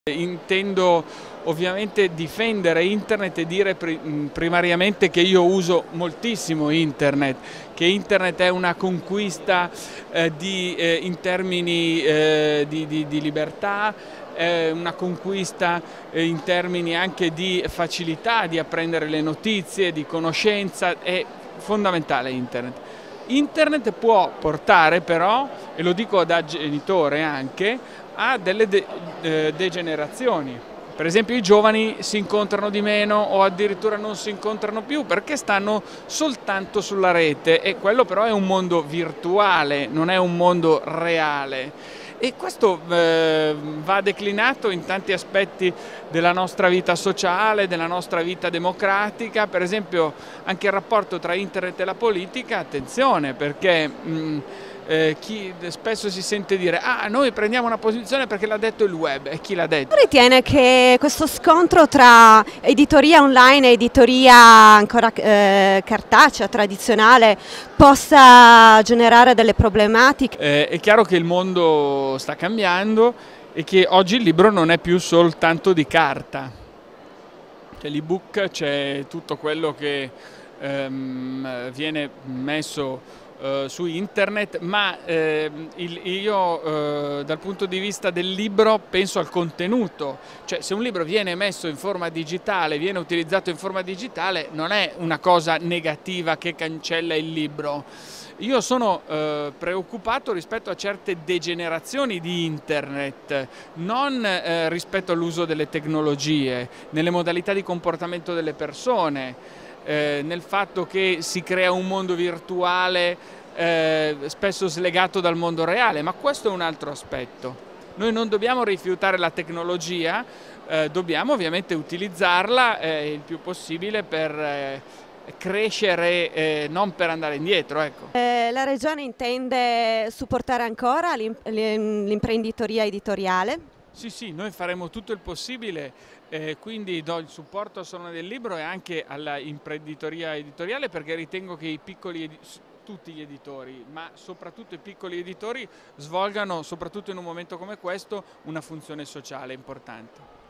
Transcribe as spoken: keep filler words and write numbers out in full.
Intendo ovviamente difendere internet e dire primariamente che io uso moltissimo internet, che internet è una conquista eh, di, eh, in termini eh, di, di, di libertà, è una conquista eh, in termini anche di facilità di apprendere le notizie, di conoscenza, è fondamentale internet. Internet può portare però, e lo dico da genitore anche, a delle de eh, degenerazioni. Per esempio i giovani si incontrano di meno o addirittura non si incontrano più perché stanno soltanto sulla rete, e quello però è un mondo virtuale, non è un mondo reale. E questo eh, va declinato in tanti aspetti della nostra vita sociale, della nostra vita democratica. Per esempio anche il rapporto tra internet e la politica, attenzione, perché mh, eh, chi spesso si sente dire ah, noi prendiamo una posizione perché l'ha detto il web, e chi l'ha detto? Ritiene che questo scontro tra editoria online e editoria ancora eh, cartacea, tradizionale, possa generare delle problematiche? Eh, è chiaro che il mondo sta cambiando e che oggi il libro non è più soltanto di carta. C'è l'ebook, c'è tutto quello che ehm, viene messo Uh, su internet, ma eh, il, io uh, dal punto di vista del libro penso al contenuto, cioè se un libro viene messo in forma digitale, viene utilizzato in forma digitale, non è una cosa negativa che cancella il libro. Io sono uh, preoccupato rispetto a certe degenerazioni di internet, non uh, rispetto all'uso delle tecnologie, nelle modalità di comportamento delle persone. Eh, nel fatto che si crea un mondo virtuale eh, spesso slegato dal mondo reale, ma questo è un altro aspetto. Noi non dobbiamo rifiutare la tecnologia, eh, dobbiamo ovviamente utilizzarla eh, il più possibile per eh, crescere, eh, non per andare indietro. Ecco. Eh, la Regione intende supportare ancora l'imprenditoria editoriale? Sì, sì, noi faremo tutto il possibile, eh, quindi do il supporto al Salone del Libro e anche all'imprenditoria editoriale, perché ritengo che i piccoli, tutti gli editori, ma soprattutto i piccoli editori, svolgano, soprattutto in un momento come questo, una funzione sociale importante.